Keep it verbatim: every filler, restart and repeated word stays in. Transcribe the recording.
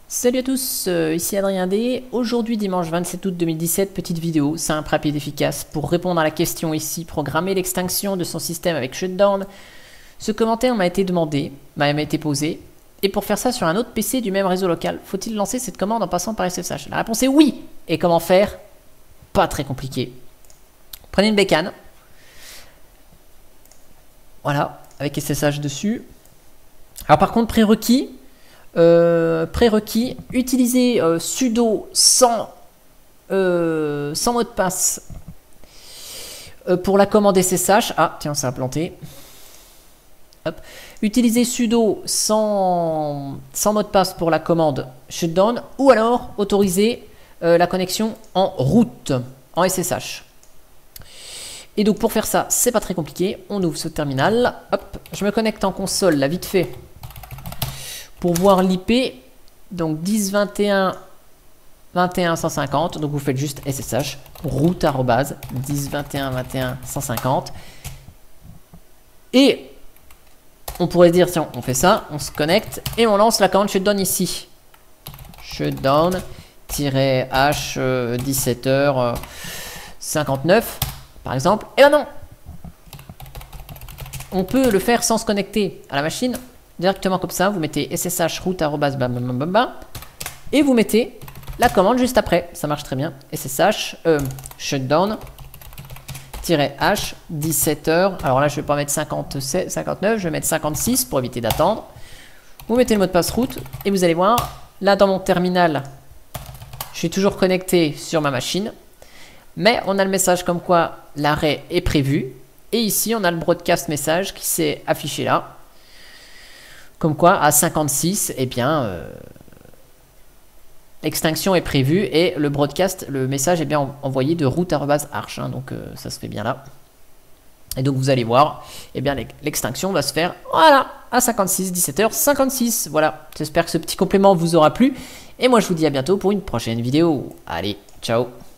Salut à tous, euh, ici Adrien D. Aujourd'hui dimanche vingt-sept août deux mille dix-sept, petite vidéo simple, rapide, efficace pour répondre à la question ici, programmer l'extinction de son système avec Shutdown. Ce commentaire m'a été demandé, m'a été posé, et pour faire ça sur un autre P C du même réseau local, faut-il lancer cette commande en passant par S S H? La réponse est oui. Et comment faire? Pas très compliqué. Prenez une bécane, voilà, avec S S H dessus. Alors par contre, prérequis, Euh, prérequis, utiliser euh, sudo sans, euh, sans mot de passe euh, pour la commande S S H. Ah, tiens, ça a planté. Hop. Utiliser sudo sans, sans mot de passe pour la commande shutdown, ou alors autoriser euh, la connexion en route, en S S H. Et donc pour faire ça, c'est pas très compliqué. On ouvre ce terminal. Hop, je me connecte en console, là, vite fait. Pour voir l'I P, donc dix vingt et un vingt et un cent cinquante, donc vous faites juste S S H, route arrobase dix vingt et un vingt et un cent cinquante. Et on pourrait dire, si on fait ça, on se connecte et on lance la commande shutdown ici. Shutdown-h dix-sept heures cinquante-neuf, par exemple. Et là non, on peut le faire sans se connecter à la machine. Directement comme ça, vous mettez S S H route arrobase bam bam bam bam et vous mettez la commande juste après. Ça marche très bien. S S H euh, shutdown H dix-sept heures. Alors là, je vais pas mettre cinquante-sept, cinquante-neuf, je vais mettre cinquante-six pour éviter d'attendre. Vous mettez le mot de passe route et vous allez voir, là dans mon terminal, je suis toujours connecté sur ma machine. Mais on a le message comme quoi l'arrêt est prévu. Et ici, on a le broadcast message qui s'est affiché là. Comme quoi, à cinquante-six, eh bien, euh, l'extinction est prévue et le broadcast, le message est bien envoyé de route arobase arch. Hein, donc, euh, ça se fait bien là. Et donc, vous allez voir, eh bien, l'extinction va se faire, voilà, à cinquante-six, dix-sept heures cinquante-six. Voilà, j'espère que ce petit complément vous aura plu. Et moi, je vous dis à bientôt pour une prochaine vidéo. Allez, ciao!